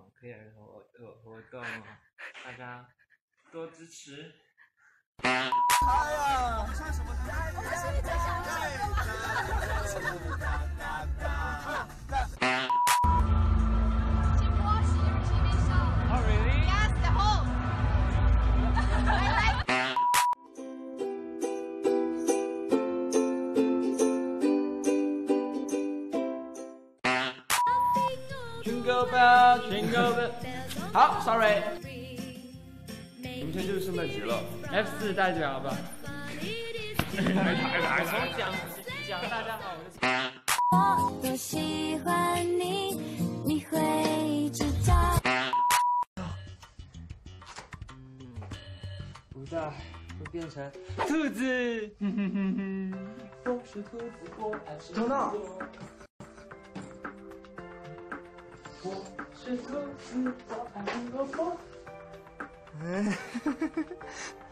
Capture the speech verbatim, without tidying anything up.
可以的活活活动，大家多支持。 哎呀，像什么？我们是你最想要的。Oh really? Yes, the whole. I like. Jingle bell, jingle bell。好 ，sorry。 明天就是圣诞节了 ，F 四代表吧。 来来来从讲讲大家好，我是。 我多喜欢你，你会知道。 不大会变成兔子。哼哼哼哼。我是兔子，我爱吃等等。 我是兔子，我爱胡萝卜。 哎。